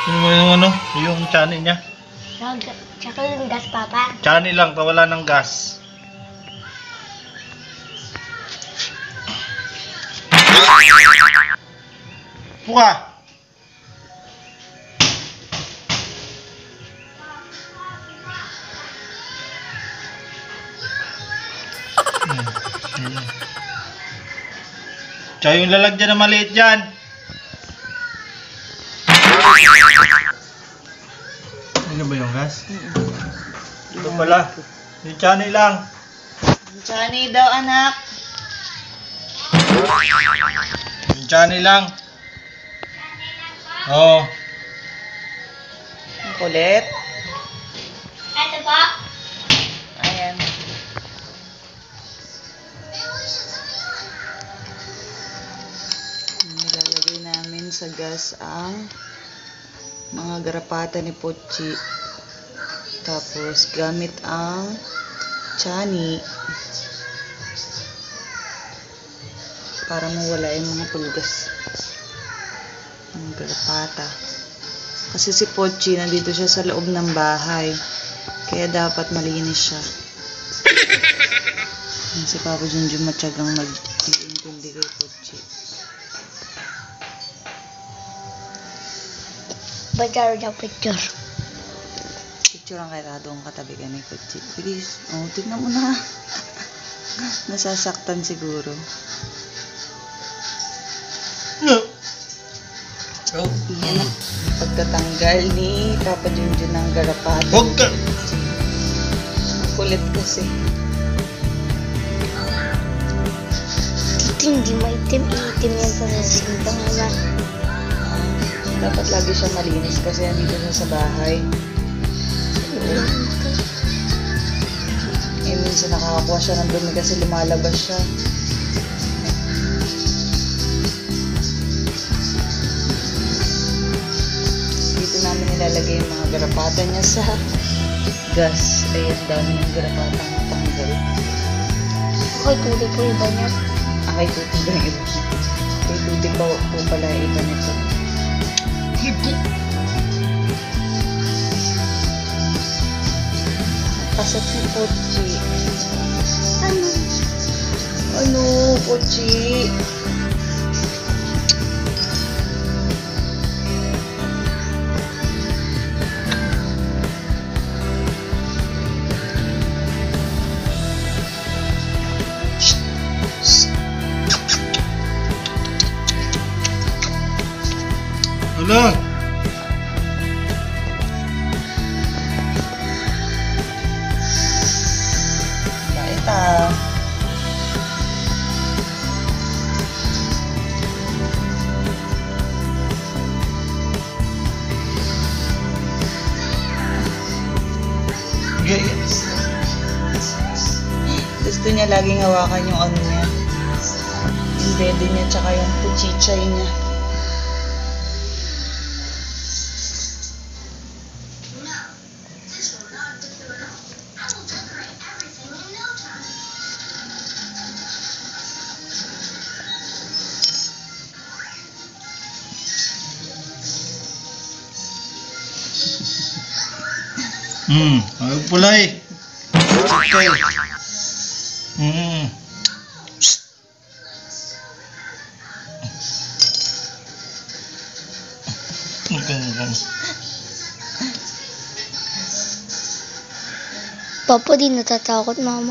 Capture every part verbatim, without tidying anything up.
Yung, yung ano, yung chani niya. Tsaka yung gas, Papa. Chani lang, pawala ng gas. Buka! Hmm. Hmm. Tsaka yung lalagyan na maliit dyan. Ano ba yung gas? Ito pala. Yung chani lang. Chani daw, anak. Yung chani lang. Oo. Ang kulit. Ito po. Ayan. Nilalagay namin sa gas ang mga garapata ni Pochi. Tapos gamit ang chani para mawala yung mga pulgas ng garapata. Kasi si Pochi nandito siya sa loob ng bahay. Kaya dapat malinis siya. Yan si Papa Junjun matyagang nag-iintindi kay Pochi. Picture daw, picture. Picture ang kaya doon katabi ka ni Pochi. Please. Oh, tignan mo na. Nasasaktan siguro. No. Oh. Yan ang pagtatanggal ni Papa Junjun ng garapata. Huwag ka! Kulit kasi. Ito hindi maitim. Iitim yan sa sasintang na. Dapat lagi siya malinis kasi nandito siya sa bahay. Eh, minsan nakakakuha siya ng dumi kasi lumalabas siya. Dito namin nilalagay yung mga garapata niya sa gas. Ayan, dami yung garapatang natanggal. Okay, tuloy po iba niya. Akay tuti ba yung iba? Akay tuti pa po pala yung iba nito. Pasok si Pochi. Ano? Ano, Pochi? Ano? Bait ah. Yes. Gusto niya laging hawakan yung ano niya. Yung dede niya tsaka yung puchichay niya. Hmm, ay pulay. Okay. Hmm. Okay. Papa, di natatakot, Mama.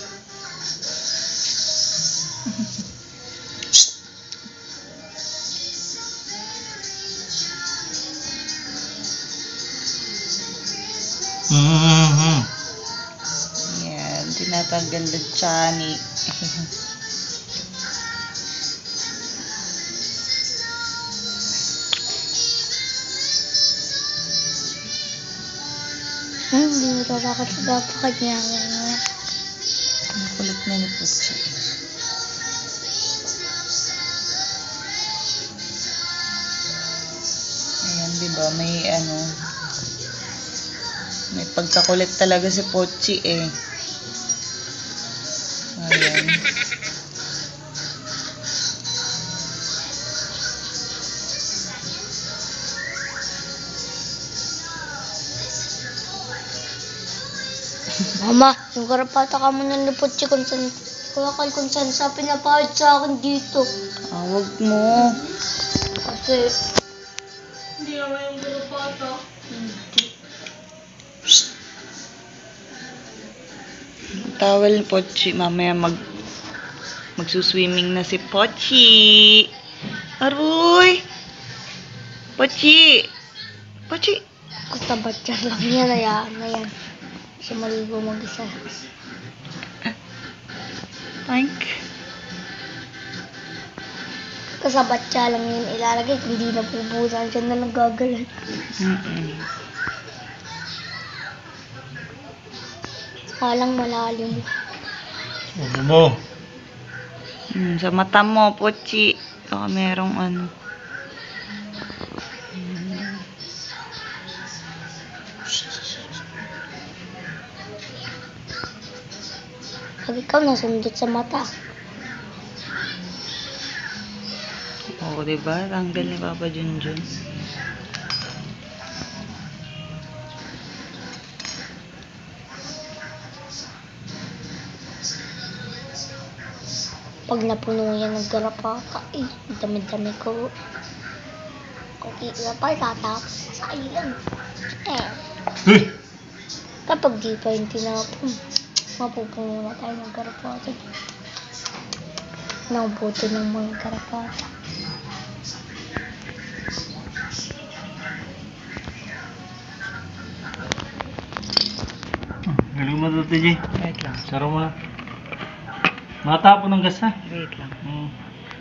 Mm-hmm. Yan, tinatanggal ng chani. Hmm, hindi natatakot sa Papa kanya. Ang kulit na ni Pochi. Ayan, diba? May ano, may pagkakulit talaga si Pochi eh. Ayan. Mama, yung garapata ka mo ng Potsi kung saan, kulakal kung saan sa pinapahid sa akin dito. Ah, wag mo. Kasi, hindi naman yung garapata. Hindi. Towel, Potsi. Mamaya mag magsuswimming na si Potsi. Aroy! Potsi! Potsi! Kasabat yan lang yan, hayaan na yan. Siya maligo mag-isa. Thank. Kasabat siya lang yun ilalagay, hindi na pubusan siya na lang gagalan. Mm-mm. Halang malalim. Ubo mo. Hmm, sa mata mo, Potsi. Baka merong ano. Pag ikaw nasundot sa mata. Oo, diba? Tanggal ni Papa Junjun. Pag napuno yan ng garapata, eh, dami-dami ko. Kung iilapay, tatapos sa ilan. Eh, Uy! kapag di pa yung tinapon, mapupuno na tayo ng garapata. Naubuto ng mga garapata. Galing mo ito, T J. Wait lang. Saro mo na. Matapon ng gas, ha? Wait lang. Hmm.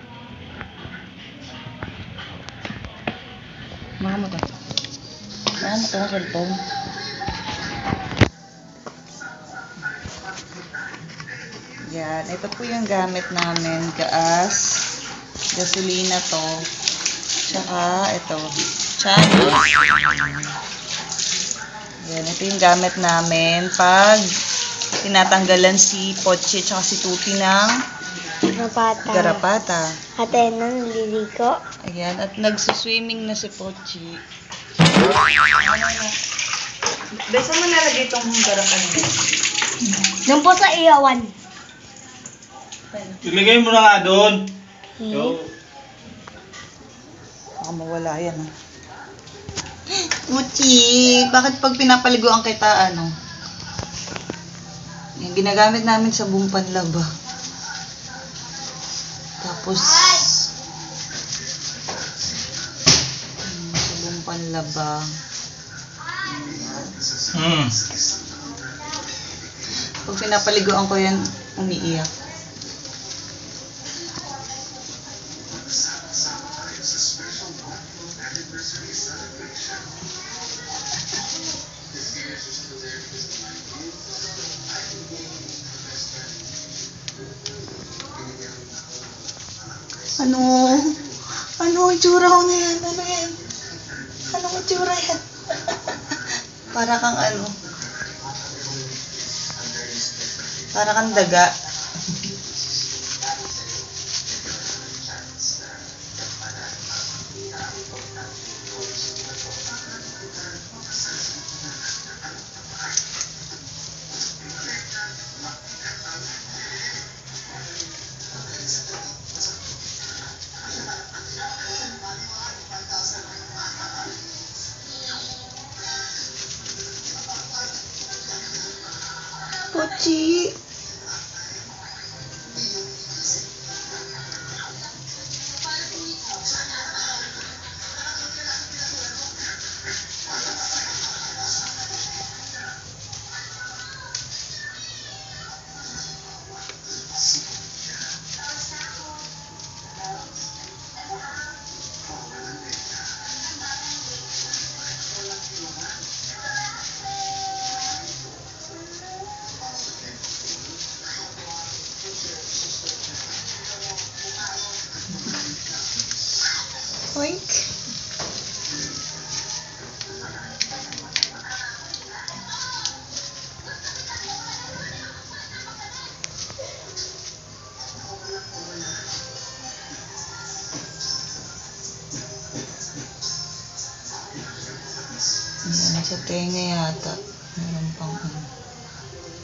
Mga mo to. Mga mo to, cellphone. Yan. Ito po yung gamit namin. Gas. Gasolina to. Tsaka ito. Channel. Yan. Ito yung gamit namin pag tinatanggalan si Potsi tsaka si Tuti ng Garapata. garapata. Ate, naliligo. Ayan. At nagsuswimming na si Potsi. Besa mo nalagay itong garapata niya. Doon po sa iyawan. Ilagay mo na nga doon. Hmm. Yo. Baka mawala yan, ha? Muchi, bakit pag pinapaliguan kita, ano? Yung ginagamit namin sa buong panlaba. Tapos, hmm, sa buong panlaba. Hmm. Pag pinapaliguan ko yan, umiiyak. Ano? Ano ang tsura ko na yan? Ano yan? Ano ang tsura yan? Para kang ano? Para kang daga. Potsi. Oink. Ayan, sa tenga yata. Meron pang ano.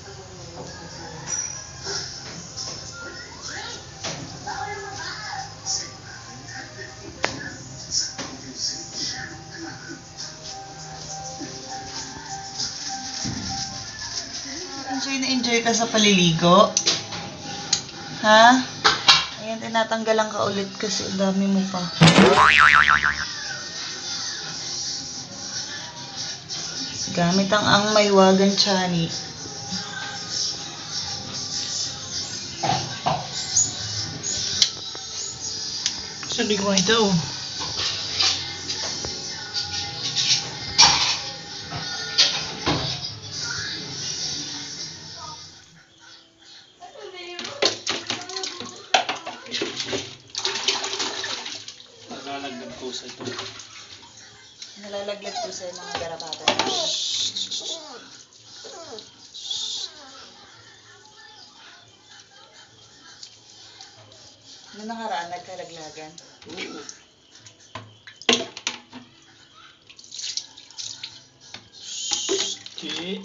May na-enjoy ka sa paliligo? Ha? Ayan, tinatanggalan ka ulit kasi ang dami mo pa. Gamit ang ang maywagan chani. Saan di ko makita oh? Nalalagdag ko sa ito. Nalalaglag ko sa mga garapata. Ano nakaraan, nagkalaglagan? Oo. Okay.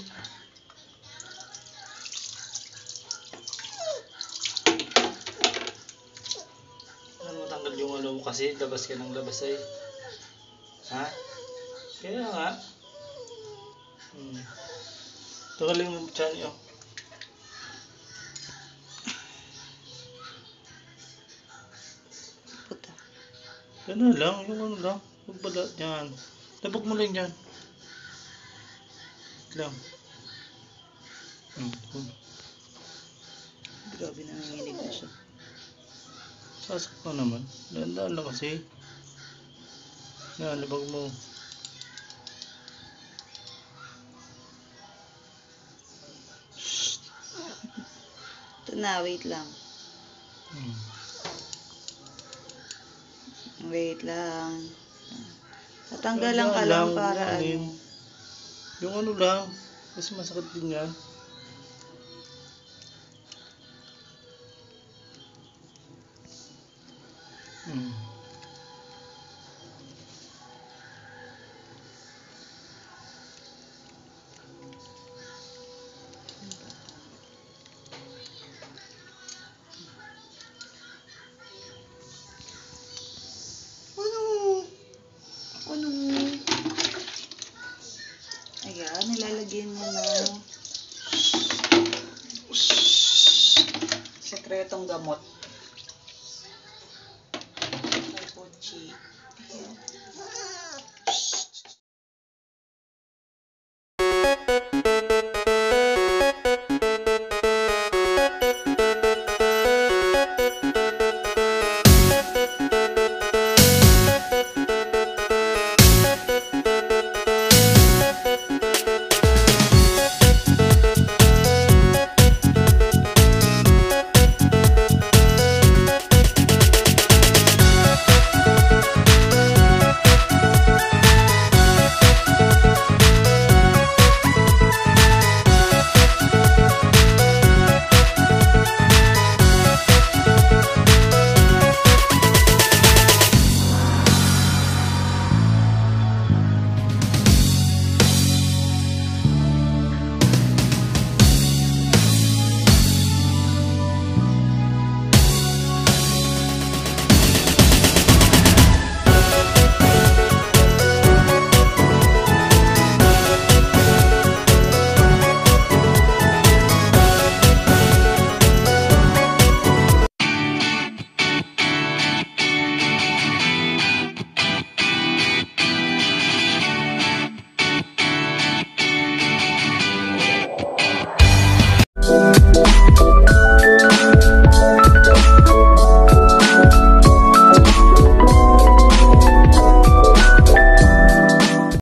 Ano matanggal yung ano mo kasi? Labas ka ng labas ay. Ha? Kaya nga. Hmm. Tanggalin mo dyan yun. Puta. Yan lang, yung ano lang. Huwag pala dyan. Tapok mo lang dyan. Wait lang. Hmm. hmm. Grabe, nanginginig na siya. Sasak pa naman. Dahan-dahan lang kasi. Yan, labag mo. Ito na, wait lang. Hmm. Wait lang. Tatanggalan ka lang para yung, ano. yung ano lang. Kasi masakit din yan. Hmm. Ano? Ano? Ayan, nilalagyan mo na. Sekretong gamot. Kay Pochi. Ayan.